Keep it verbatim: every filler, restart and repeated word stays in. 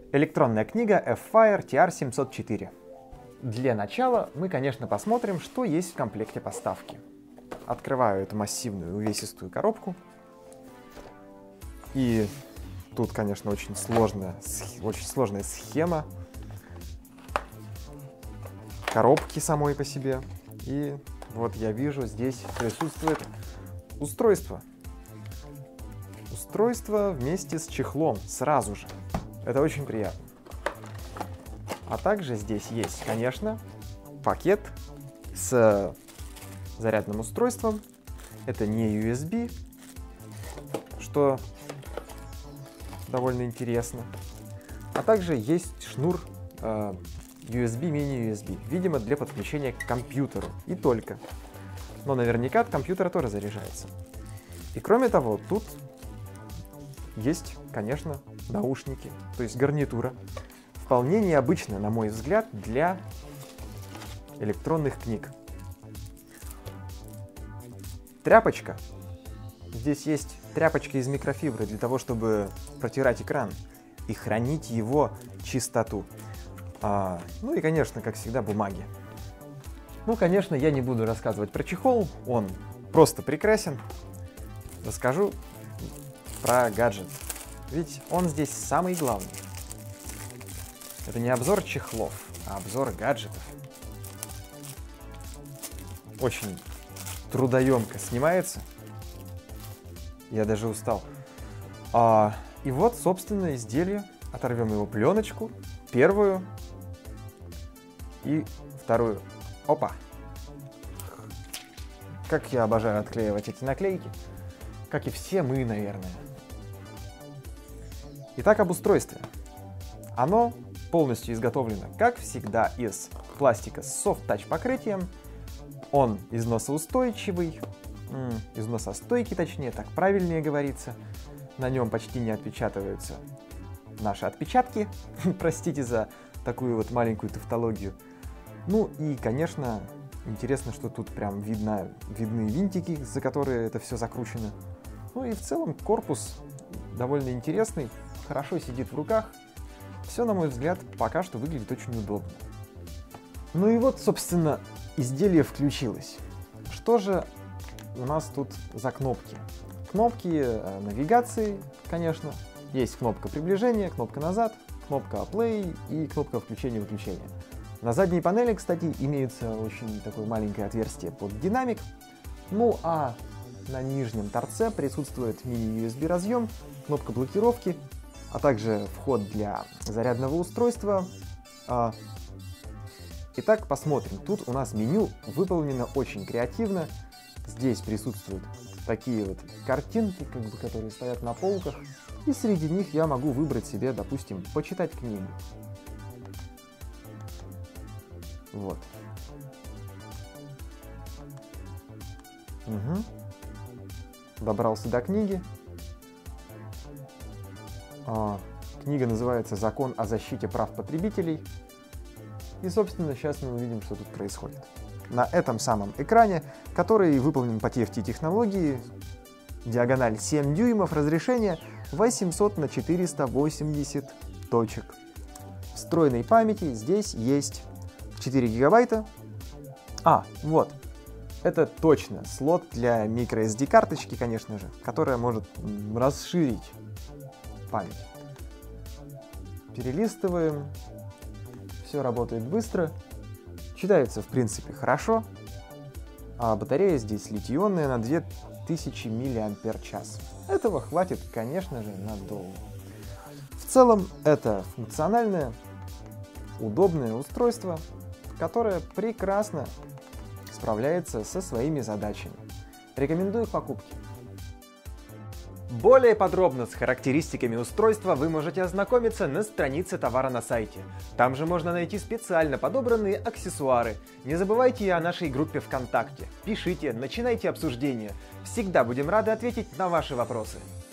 Электронная книга F-Fire T R семьсот четыре. Для начала мы, конечно, посмотрим, что есть в комплекте поставки. Открываю эту массивную увесистую коробку. И тут, конечно, очень сложная, очень сложная схема коробки самой по себе. И вот я вижу, здесь присутствует устройство. Устройство вместе с чехлом сразу же. Это очень приятно. А также здесь есть, конечно, пакет с зарядным устройством. Это не ю эс би, что довольно интересно. А также есть шнур э, ю эс би, мини-ю эс би, видимо, для подключения к компьютеру. И только. Но наверняка от компьютера тоже заряжается. И кроме того, тут есть, конечно, наушники, то есть гарнитура. Вполне необычно, на мой взгляд, для электронных книг. Тряпочка. Здесь есть тряпочка из микрофибры для того, чтобы протирать экран и хранить его чистоту. А, ну и, конечно, как всегда, бумаги. Ну, конечно, я не буду рассказывать про чехол, он просто прекрасен. Расскажу про гаджет, ведь он здесь самый главный. Это не обзор чехлов, а обзор гаджетов. Очень трудоемко снимается. Я даже устал. А, и вот, собственно, изделие. Оторвем его пленочку. Первую и вторую. Опа! Как я обожаю отклеивать эти наклейки. Как и все мы, наверное. Итак, об устройстве. Оно полностью изготовлено, как всегда, из пластика с софт-тач покрытием. Он износоустойчивый, износостойкий, точнее, так правильнее говорится. На нем почти не отпечатываются наши отпечатки. Простите за такую вот маленькую тавтологию. Ну и, конечно, интересно, что тут прям видно, видны винтики, за которые это все закручено. Ну и в целом корпус довольно интересный, хорошо сидит в руках. Все, на мой взгляд, пока что выглядит очень удобно. Ну и вот, собственно, изделие включилось. Что же у нас тут за кнопки? Кнопки э, навигации, конечно. Есть кнопка приближения, кнопка назад, кнопка play и кнопка включения-выключения. На задней панели, кстати, имеется очень такое маленькое отверстие под динамик. Ну а на нижнем торце присутствует мини-ю эс би разъем, кнопка блокировки, а также вход для зарядного устройства. Итак, посмотрим. Тут у нас меню выполнено очень креативно. Здесь присутствуют такие вот картинки, как бы, которые стоят на полках. И среди них я могу выбрать себе, допустим, почитать книгу. Вот. Угу. Добрался до книги. А, книга называется «Закон о защите прав потребителей». И, собственно, сейчас мы увидим, что тут происходит. На этом самом экране, который выполнен по ти эф ти-технологии, диагональ семь дюймов, разрешение восемьсот на четыреста восемьдесят точек. Встроенной памяти здесь есть четыре гигабайта. А, вот. Это точно слот для microSD карточки, конечно же, которая может расширить память. Перелистываем. Все работает быстро. Читается, в принципе, хорошо. А батарея здесь литий-ионная на две тысячи миллиампер-час. Этого хватит, конечно же, надолго. В целом, это функциональное, удобное устройство, которое прекрасно справляется со своими задачами. Рекомендую к покупке. Более подробно с характеристиками устройства вы можете ознакомиться на странице товара на сайте. Там же можно найти специально подобранные аксессуары. Не забывайте и о нашей группе ВКонтакте. Пишите, начинайте обсуждение. Всегда будем рады ответить на ваши вопросы.